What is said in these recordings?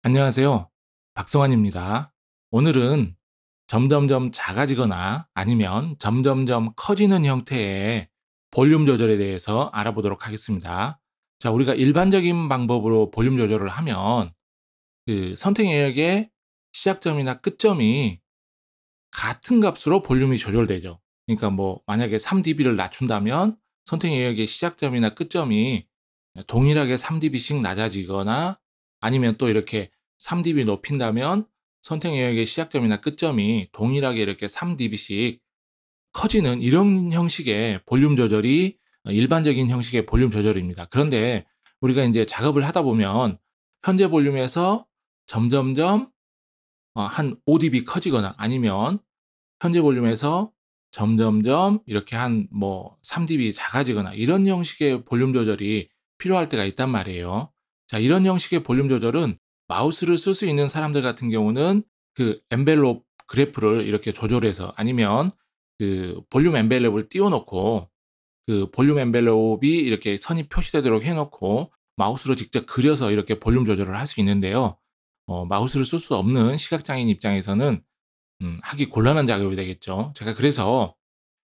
안녕하세요. 박성환입니다. 오늘은 점점점 작아지거나 아니면 점점점 커지는 형태의 볼륨 조절에 대해서 알아보도록 하겠습니다. 자, 우리가 일반적인 방법으로 볼륨 조절을 하면 선택 영역의 시작점이나 끝점이 같은 값으로 볼륨이 조절되죠. 그러니까 만약에 3dB를 낮춘다면 선택 영역의 시작점이나 끝점이 동일하게 3dB씩 낮아지거나 아니면 또 이렇게 3dB 높인다면 선택 영역의 시작점이나 끝점이 동일하게 이렇게 3dB씩 커지는 이런 형식의 볼륨 조절이 일반적인 형식의 볼륨 조절입니다. 그런데 우리가 이제 작업을 하다 보면 현재 볼륨에서 점점점 한 5dB 커지거나 아니면 현재 볼륨에서 점점점 이렇게 한 3dB 작아지거나 이런 형식의 볼륨 조절이 필요할 때가 있단 말이에요. 자, 이런 형식의 볼륨 조절은 마우스를 쓸 수 있는 사람들 같은 경우는 그 엔벨롭 그래프를 이렇게 조절해서 아니면 그 볼륨 엔벨롭을 띄워 놓고 그 볼륨 엔벨롭이 이렇게 선이 표시되도록 해 놓고 마우스로 직접 그려서 이렇게 볼륨 조절을 할 수 있는데요. 마우스를 쓸 수 없는 시각장애인 입장에서는 하기 곤란한 작업이 되겠죠. 제가 그래서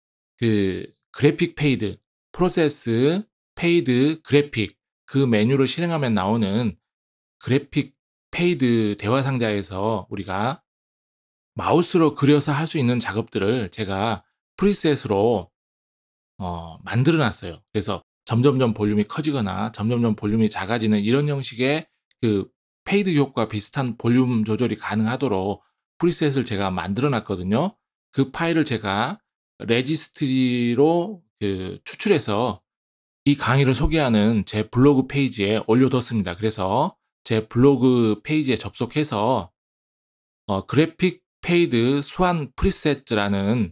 그 그래픽 페이드, 프로세스 페이드 그래픽 그 메뉴를 실행하면 나오는 그래픽 페이드 대화 상자에서 우리가 마우스로 그려서 할 수 있는 작업들을 제가 프리셋으로 만들어 놨어요. 그래서 점점점 볼륨이 커지거나 점점점 볼륨이 작아지는 이런 형식의 그 페이드 효과 비슷한 볼륨 조절이 가능하도록 프리셋을 제가 만들어 놨거든요. 그 파일을 제가 레지스트리로 추출해서 이 강의를 소개하는 제 블로그 페이지에 올려뒀습니다. 그래서 제 블로그 페이지에 접속해서 그래픽 페이드 수완 프리셋라는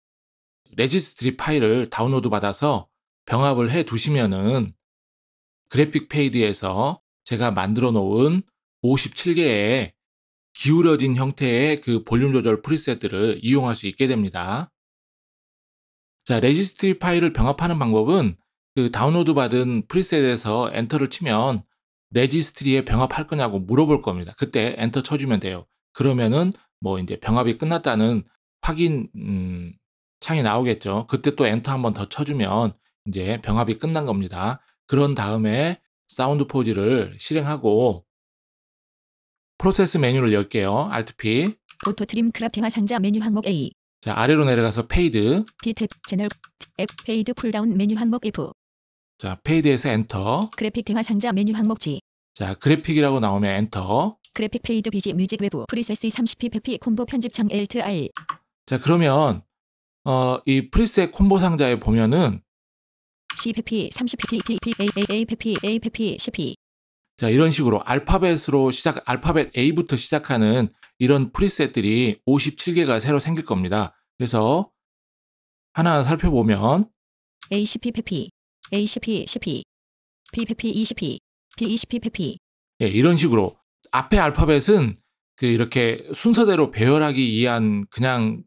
레지스트리 파일을 다운로드 받아서 병합을 해 두시면은 그래픽 페이드에서 제가 만들어 놓은 57개의 기울어진 형태의 그 볼륨 조절 프리셋들을 이용할 수 있게 됩니다. 자, 레지스트리 파일을 병합하는 방법은 그 다운로드 받은 프리셋에서 엔터를 치면 레지스트리에 병합할 거냐고 물어볼 겁니다. 그때 엔터 쳐주면 돼요. 그러면은 이제 병합이 끝났다는 확인 창이 나오겠죠. 그때 또 엔터 한번 더 쳐주면 이제 병합이 끝난 겁니다. 그런 다음에 사운드 포즈를 실행하고 프로세스 메뉴를 열게요. Alt P. 오토 트림 크랍 대화 상자 메뉴 항목 A. 자, 아래로 내려가서 페이드. B 탭 채널 F 페이드 풀다운 메뉴 항목 F. 자, 페이드에서 엔터. 그래픽 대화 상자 메뉴 항목 G. 자, 그래픽이라고 나오면 엔터. 그래픽 페이드 BG 뮤직 외부 프리세스 30p 100p 콤보 편집창 Alt R. 자, 그러면 이 프리셋 콤보 상자에 보면은 C 100p 30p P A 100p A 100p 10p. 자, 이런 식으로 알파벳 A부터 시작하는 이런 프리셋들이 57개가 새로 생길 겁니다. 그래서 하나하나 살펴보면 A 10p 100p A 10p 10p B 100p 20p B 20p 100p. 예, 이런 식으로 앞에 알파벳은 이렇게 순서대로 배열하기 위한 그냥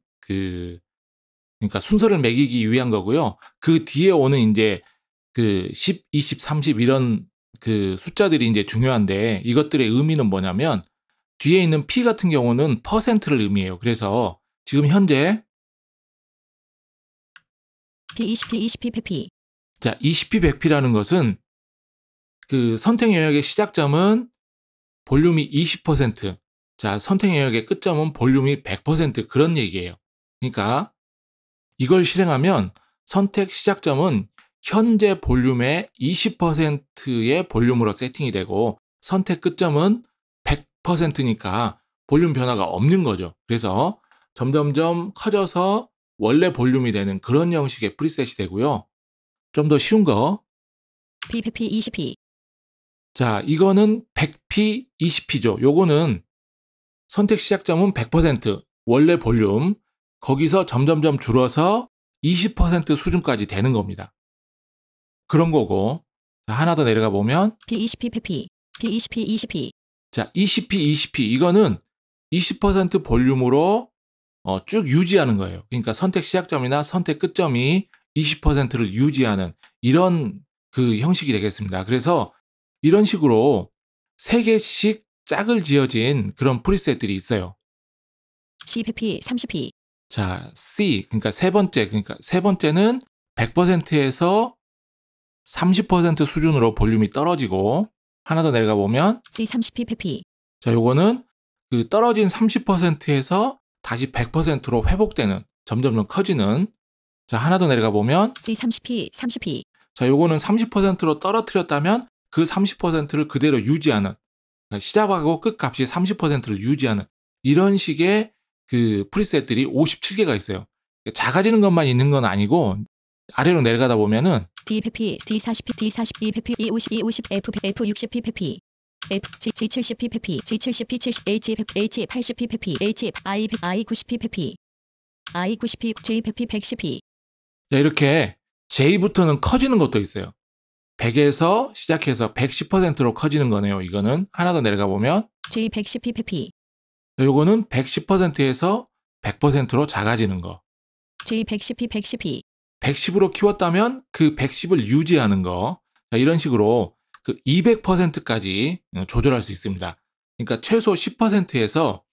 그러니까 순서를 매기기 위한 거고요. 그 뒤에 오는 이제 10, 20, 30 이런 숫자들이 이제 중요한데 이것들의 의미는 뭐냐면 뒤에 있는 P 같은 경우는 퍼센트를 의미해요. 그래서 지금 현재 B 20p 20p 100p. 자, 20p 100p라는 것은 그 선택 영역의 시작점은 볼륨이 20%, 자, 선택 영역의 끝점은 볼륨이 100% 그런 얘기예요. 그러니까 이걸 실행하면 선택 시작점은 현재 볼륨의 20%의 볼륨으로 세팅이 되고 선택 끝점은 100%니까 볼륨 변화가 없는 거죠. 그래서 점점점 커져서 원래 볼륨이 되는 그런 형식의 프리셋이 되고요. 좀 더 쉬운 거. B 100p 20p. 자, 이거는 100p 20p죠. 요거는 선택 시작점은 100% 원래 볼륨, 거기서 점점점 줄어서 20% 수준까지 되는 겁니다. 그런 거고, 자, 하나 더 내려가 보면 B 20p 100p B 20p 20p. 자, 20p 20p 이거는 20% 볼륨으로 쭉 유지하는 거예요. 그러니까 선택 시작점이나 선택 끝점이 20%를 유지하는 이런 그 형식이 되겠습니다. 그래서 이런 식으로 3개씩 짝을 지어진 그런 프리셋들이 있어요. C 100p 30p 자, C, 그러니까 세 번째는 100%에서 30% 수준으로 볼륨이 떨어지고, 하나 더 내려가 보면 C 30p 100p 자, 요거는 그 떨어진 30%에서 다시 100%로 회복되는, 점점점 커지는. 자, 하나 더 내려가 보면 C 30p 30p 자, 요거는 30%로 떨어뜨렸다면 그 30%를 그대로 유지하는, 그러니까 시작하고 끝값이 30%를 유지하는 이런 식의 그 프리셋들이 57개가 있어요. 작아지는 것만 있는 건 아니고 아래로 내려가다 보면은 D 100p D 40p D 40 E 100p E 50 E 50 F 60p 100p F G 70p 100p G 70p 70 H 100 H 80p 100p H I 100 I 90p 100p I 90p J 100p 110p 자, 이렇게 J부터는 커지는 것도 있어요. 100에서 시작해서 110%로 커지는 거네요. 이거는 하나 더 내려가 보면 J 110p 100p 요거는 110%에서 100%로 작아지는 거. J 110p 110p 110으로 키웠다면 그 110을 유지하는 거. 자, 이런 식으로 그 200%까지 조절할 수 있습니다. 그러니까 최소 10%에서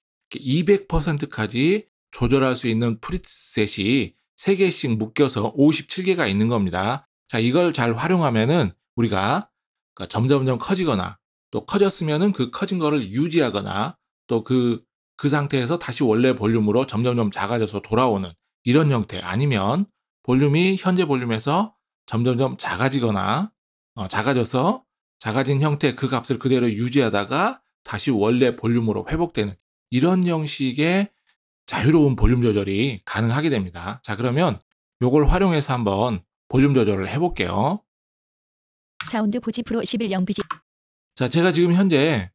200%까지 조절할 수 있는 프리셋이 3개씩 묶여서 57개가 있는 겁니다. 자, 이걸 잘 활용하면은 우리가 점점점 커지거나 또 커졌으면은 그 커진 거를 유지하거나 또 그 상태에서 다시 원래 볼륨으로 점점점 작아져서 돌아오는 이런 형태, 아니면 볼륨이 현재 볼륨에서 점점점 작아지거나 작아져서 작아진 형태 그 값을 그대로 유지하다가 다시 원래 볼륨으로 회복되는 이런 형식의 자유로운 볼륨 조절이 가능하게 됩니다. 자, 그러면 요걸 활용해서 한번 볼륨 조절을 해볼게요. 사운드 보지 프로 11 영비지 자, 제가 지금 현재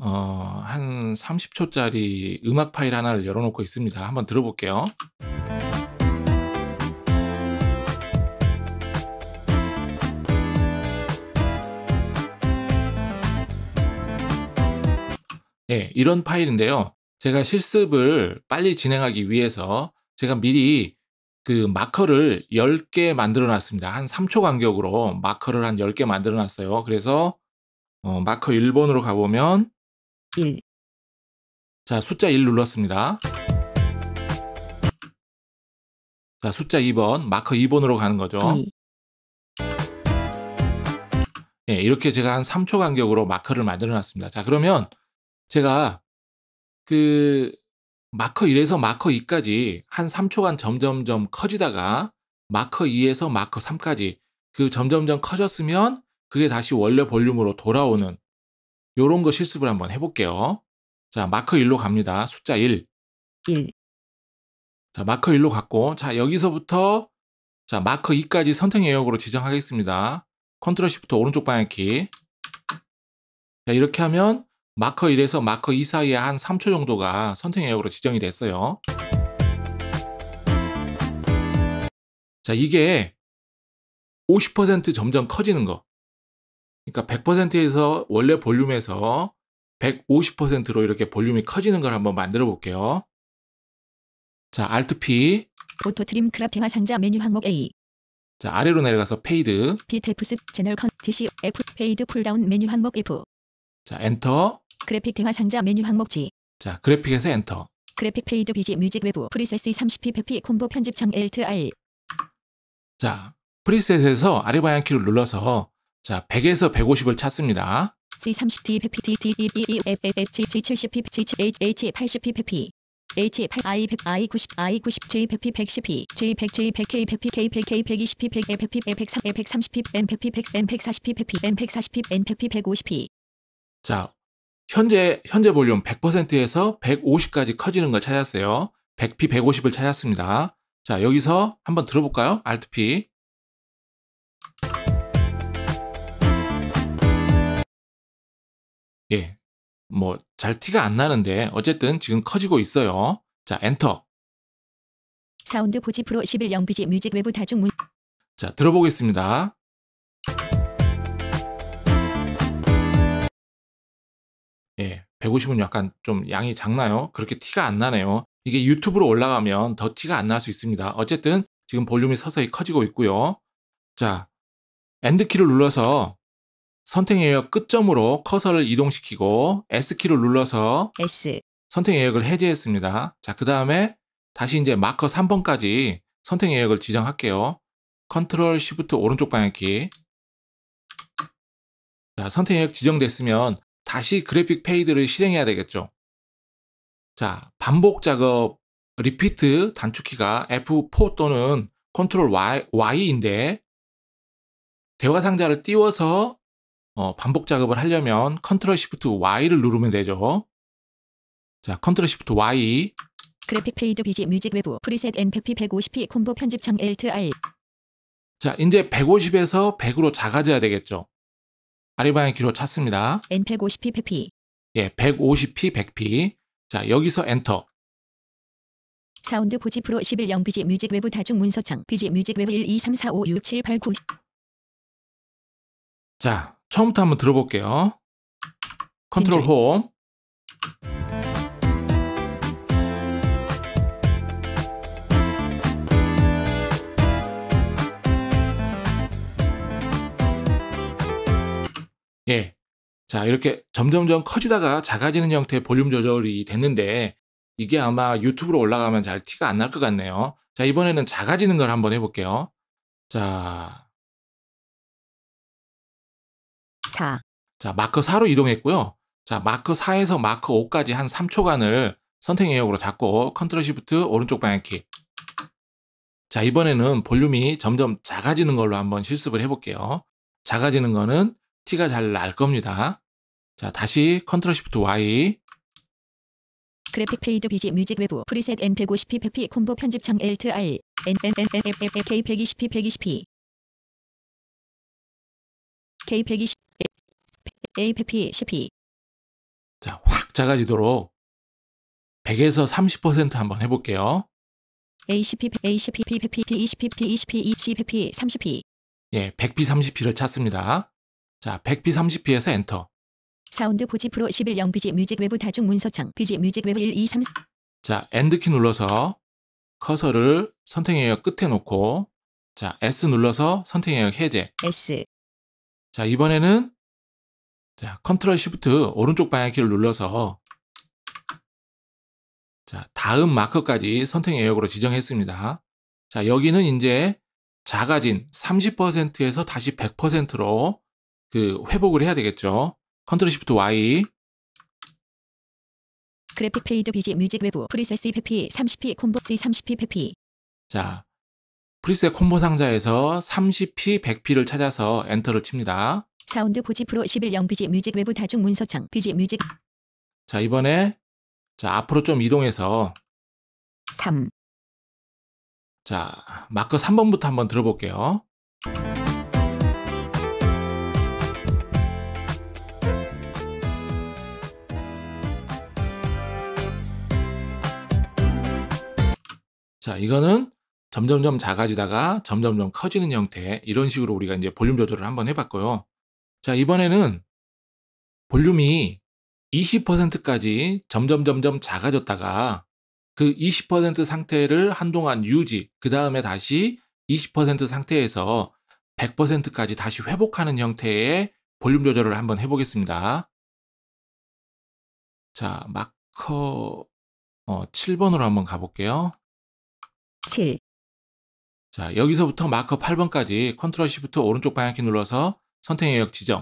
한 30초짜리 음악 파일 하나를 열어놓고 있습니다. 한번 들어볼게요. 예, 이런 파일인데요. 제가 실습을 빨리 진행하기 위해서 제가 미리 그 마커를 10개 만들어 놨습니다. 한 3초 간격으로 마커를 한 10개 만들어 놨어요. 그래서 마커 1번으로 가보면 1 자, 숫자 1 눌렀습니다. 자, 숫자 2번, 마커 2번으로 가는 거죠. 2 예, 이렇게 제가 한 3초 간격으로 마커를 만들어 놨습니다. 자, 그러면 제가 그 마커 1에서 마커 2까지 한 3초간 점점점 커지다가 마커 2에서 마커 3까지 그 점점점 커졌으면 그게 다시 원래 볼륨으로 돌아오는 요런 거 실습을 한번 해볼게요. 자, 마커 1로 갑니다. 숫자 1. 1 자, 마커 1로 갔고, 자, 여기서부터 자, 마커 2까지 선택 영역으로 지정하겠습니다. 컨트롤 시프트 오른쪽 방향키. 자, 이렇게 하면 마커 1에서 마커 2 사이에 한 3초 정도가 선택 영역으로 지정이 됐어요. 자, 이게 50% 점점 커지는 거. 그러니까 100%에서 원래 볼륨에서 150%로 이렇게 볼륨이 커지는 걸 한번 만들어 볼게요. 자, Alt P. 오토 트림 크라프트화 상자 메뉴 항목 A 자, 아래로 내려가서 페이드. 비테프스 채널 컨 DC F 페이드 풀다운 메뉴 항목 F 자, 엔터. 그래픽 대화 상자 메뉴 항목 G 자, 그래픽에서 엔터. 그래픽 페이드 BG 뮤직 외부 프리셋 30p 100p 콤보 편집창 Alt R 자, 프리셋에서 아래 방향키를 눌러서 자, 100에서 150을 찾습니다. C 30D 100p D D E E F F F G G 70p G H H 80p 100p H 8 I 100 I 90 I 90 J 100p 110p J 100 J 100 K 100p K 100 K 120p 100 F 100p F 100 F 130p N 100p 100 N 140p 100p N 140p N 100p 150p 자, 현재 볼륨 100%에서 150까지 커지는 걸 찾았어요. 100p 150을 찾았습니다. 자, 여기서 한번 들어볼까요? Alt P. 예, 뭐 잘 티가 안 나는데 어쨌든 지금 커지고 있어요. 자, 엔터. 사운드 보지 프로 11 영비지 뮤직 외부 다중문 자, 들어보겠습니다. 예, 150은 약간 좀 양이 작나요? 그렇게 티가 안 나네요. 이게 유튜브로 올라가면 더 티가 안 날 수 있습니다. 어쨌든 지금 볼륨이 서서히 커지고 있고요. 자, 엔드키를 눌러서 선택 영역 끝점으로 커서를 이동시키고 S키를 눌러서 S, 선택 영역을 해제했습니다. 자, 그 다음에 다시 이제 마커 3번까지 선택 영역을 지정할게요. 컨트롤 시프트 오른쪽 방향키. 자, 선택 영역 지정됐으면 다시 그래픽 페이드를 실행해야 되겠죠. 자, 반복 작업 리피트 단축키가 F4 또는 컨트롤 Y인데 대화 상자를 띄워서 반복 작업을 하려면 컨트롤 시프트 Y를 누르면 되죠. 자, 컨트롤 시프트 Y. 그래픽 페이드 BG 뮤직 외부 프리셋 NPP 150p 콤보 편집창 Alt R. 자, 이제 150에서 100으로 작아져야 되겠죠. 아래 방향 키로 찾습니다. N150p 100p. 예, 150p, 100p. 자, 여기서 엔터. 사운드 보지 프로 11영 BG 뮤직 외부 다중 문서창 BG 뮤직 외부 1, 2, 3, 4, 5, 6, 7, 8, 9. 자, 처음부터 한번 들어볼게요. 컨트롤 빈줄. 홈. 예. 자, 이렇게 점점점 커지다가 작아지는 형태의 볼륨 조절이 됐는데 이게 아마 유튜브로 올라가면 잘 티가 안 날 것 같네요. 자, 이번에는 작아지는 걸 한번 해볼게요. 자, 4, 자, 마커 4로 이동했고요. 자, 마커 4에서 마커 5까지 한 3초간을 선택 영역으로 잡고 컨트롤 시프트 오른쪽 방향키. 자, 이번에는 볼륨이 점점 작아지는 걸로 한번 실습을 해볼게요. 작아지는 거는 티가 잘 날 겁니다. 자, 다시 컨트롤 시프트 Y. 그래픽 페이드 BG 뮤직 외부 프리셋 N150p 100p 콤보 편집창 Alt R. K 120p 120p. K 120 A 100p 10p. 자, 확 작아지도록 100에서 30% 한번 해볼게요. A 10p A 10p P 100p P 20p P 20p C 100p 30p. 예, 100p 30p를 찾습니다. 자, 100p 30p에서 엔터. 사운드 보지 프로 11영 BG 뮤직 외부 다중 문서창 BG 뮤직 외부 1, 2, 3, 4. 자, 엔드키 눌러서 커서를 선택 영역 끝에 놓고 자, S 눌러서 선택 영역 해제. S. 자, 이번에는 자, 컨트롤 시프트 오른쪽 방향키를 눌러서 자, 다음 마커까지 선택 영역으로 지정했습니다. 자, 여기는 이제 작아진 30%에서 다시 100%로 그 회복을 해야 되겠죠. 컨트롤 시프트 Y. 그래픽 페이드 BG 뮤직 외부 프리셋 C 100p 30p 콤보 C 30p 100p. 자, 프리셋 콤보 상자에서 30p, 100p를 찾아서 엔터를 칩니다. 사운드 보지 프로 11영 BG 뮤직 외부 다중 문서창 BG 뮤직. 자, 이번에 자, 앞으로 좀 이동해서 3. 자, 마커 3번부터 한번 들어볼게요. 자, 이거는 점점점 작아지다가 점점점 커지는 형태, 이런 식으로 우리가 이제 볼륨 조절을 한번 해봤고요. 자, 이번에는 볼륨이 20%까지 점점 작아졌다가 그 20% 상태를 한동안 유지, 그 다음에 다시 20% 상태에서 100%까지 다시 회복하는 형태의 볼륨 조절을 한번 해보겠습니다. 자, 마커 7번으로 한번 가볼게요. 7. 자, 여기서부터 마커 8번까지 컨트롤 시프트 오른쪽 방향키 눌러서 선택 영역 지정.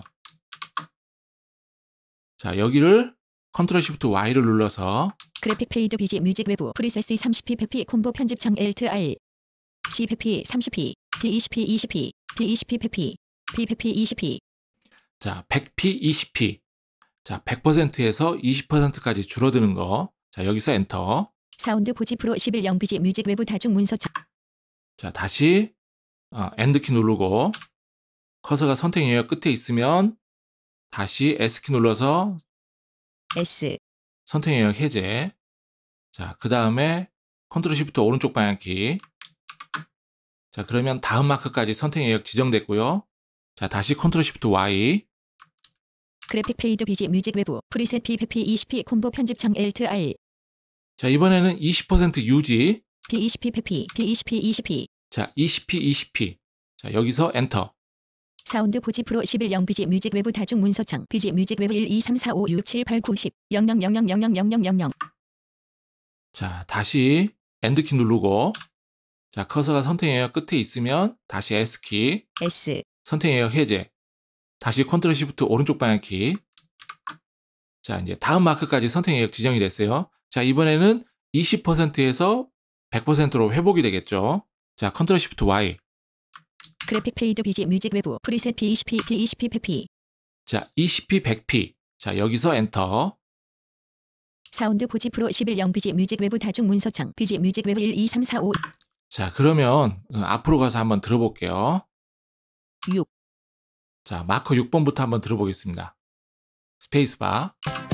자, 여기를 컨트롤 시프트 Y를 눌러서 그래픽 페이드 BG 뮤직 외부 프리셋 C 30p 100p 콤보 편집창 Alt R. C 100p 30p P 20p 20p P 20p 100p P 100p 20p. 자, 100p, 20p. 자, 100%에서 20%까지 줄어드는 거. 자, 여기서 엔터. 사운드 보지 프로 11영 BG 뮤직 외부 다중 문서창. 자, 다시 엔드키 누르고 커서가 선택 영역 끝에 있으면 다시 S키 눌러서 S. 선택 영역 해제. 자, 그 다음에 컨트롤 시프트 오른쪽 방향키. 자, 그러면 다음 마크까지 선택 영역 지정됐고요. 자, 다시 컨트롤 시프트 Y. 그래픽 페이드 BG 뮤직 외부 프리셋 P 100p 20p 콤보 편집창 Alt R. 자, 이번에는 20% 유지. P 20p 100p P 20p 20p. 자, 20p, 20p. 자, 여기서 엔터. 사운드 보지 프로 11영 비지 뮤직 외부 다중 문서창 비지 뮤직 외부 1 2 3 4 5 6 7 8 9 10 0 0 0 0 0 0 0 0 0 자, 다시 엔드키 누르고, 자, 커서가 선택 영역 끝에 있으면 다시 S키, S 선택 영역 해제, 다시 컨트롤 시프트 오른쪽 방향키. 자, 이제 다음 마크까지 선택 영역 지정이 됐어요. 자, 이번에는 20%에서 100%로 회복이 되겠죠. 자, 컨트롤 시프트 Y. 그래픽 페이드 비지 뮤직 외부 프리셋 P20P P20P 100P 자, 20p 100p. 자, 여기서 엔터. 사운드 보지 프로 11영 비지 뮤직 외부 다중 문서창 비지 뮤직 외부 1 2 3 4 5 자, 그러면 앞으로 가서 한번 들어볼게요. 6 자, 마커 6번부터 한번 들어보겠습니다. 스페이스바.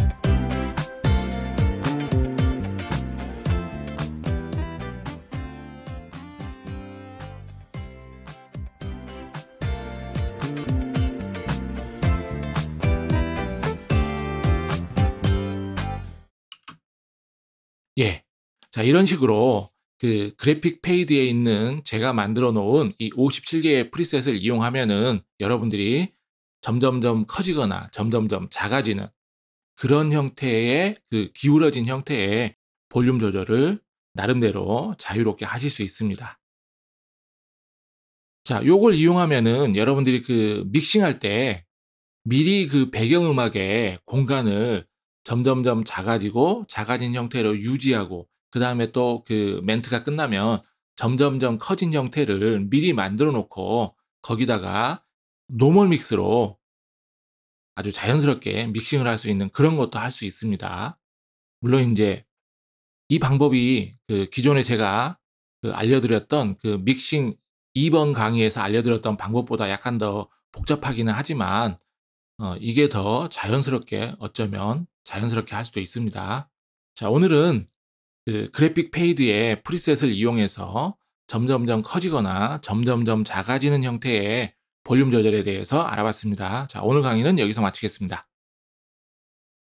예. 자, 이런 식으로 그 그래픽 페이드에 있는 제가 만들어 놓은 이 57개의 프리셋을 이용하면은 여러분들이 점점점 커지거나 점점점 작아지는 그런 형태의 그 기울어진 형태의 볼륨 조절을 나름대로 자유롭게 하실 수 있습니다. 자, 요걸 이용하면은 여러분들이 그 믹싱할 때 미리 그 배경음악의 공간을 점점점 작아지고 작아진 형태로 유지하고 그다음에 또 그 멘트가 끝나면 점점점 커진 형태를 미리 만들어 놓고 거기다가 노멀 믹스로 아주 자연스럽게 믹싱을 할 수 있는 그런 것도 할 수 있습니다. 물론 인제 이 방법이 그 기존에 제가 그 알려드렸던 그 믹싱 2번 강의에서 알려드렸던 방법보다 약간 더 복잡하기는 하지만 이게 더 자연스럽게 어쩌면 자연스럽게 할 수도 있습니다. 자, 오늘은 그 그래픽 페이드의 프리셋을 이용해서 점점점 커지거나 점점점 작아지는 형태의 볼륨 조절에 대해서 알아봤습니다. 자, 오늘 강의는 여기서 마치겠습니다.